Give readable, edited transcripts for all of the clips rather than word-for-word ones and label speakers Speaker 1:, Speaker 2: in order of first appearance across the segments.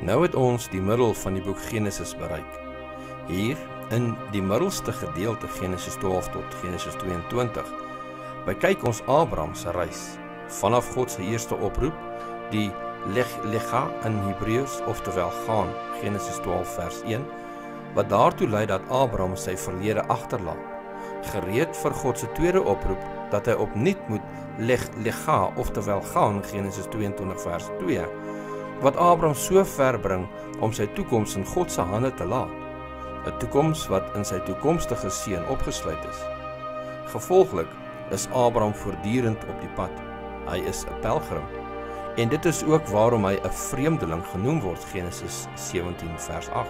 Speaker 1: Nou het ons die middel van die boek Genesis bereik. Hier, in die middelste gedeelte Genesis 12 tot Genesis 22, bekyk ons Abraham se reis, vanaf God se eerste oproep, die lega in Hebreëus, oftewel gaan, Genesis 12 vers 1, wat daartoe lei dat Abraham sy verlede agterlaat, gereed vir God se tweede oproep, dat hy opnuut moet lega, oftewel gaan, Genesis 22 vers 2, wat Abraham so ver bring om sy toekoms in God se hande te laat, 'n toekoms wat in sy toekomstige seun opgesluit is. Gevolglik is Abraham voortdurend op die pad. Hy is 'n pelgrim. En dit is ook waarom hy 'n vreemdeling genoem word, Genesis 17 vers 8.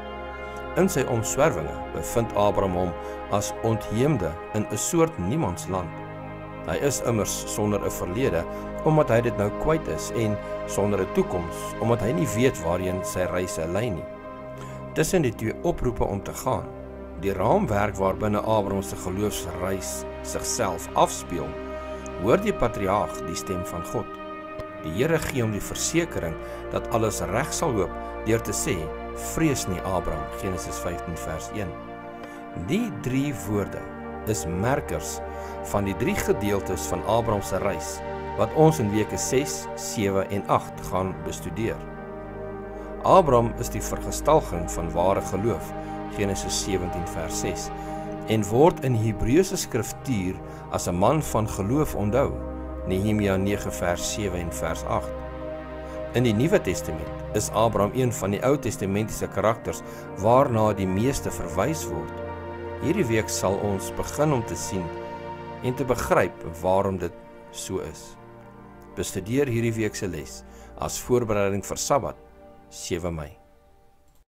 Speaker 1: In sy omswervinge bevind Abraham hom as ontheemde in 'n soort niemandsland. Hy is immers sonder 'n verlede, omdat hy dit nou kwyt is, en sonder 'n toekoms, omdat hy nie weet waarheen sy reise lei nie. Tussen die twee oproepe om te gaan, die raamwerk waarbinne Abraham se geloofsreis sigself afspeel, hoor die patriarg die stem van God. Die Here gee hom die versekering dat alles reg sal loop deur te sê, vrees nie Abraham, Genesis 15 vers 1. Die 3 woorde is merkers van die 3 gedeeltes van Abraham se reis, wat ons in weke 6, 7 en 8 gaan bestudeer. Abraham is die vergestalging van ware geloof, Genesis 17 vers 6, en word in Hebreëse skriftuur as 'n man van geloof onthou, Nehemia 9 vers 7 en vers 8. In die Nuwe Testament is Abraham een van die Ou Testamentiese karakters waarna die meeste verwys word. Hierdie week sal ons begin om te sien en te begryp waarom dit so is. Bestudeer hierdie week se les as voorbereiding vir Sabbat, 7 Mei.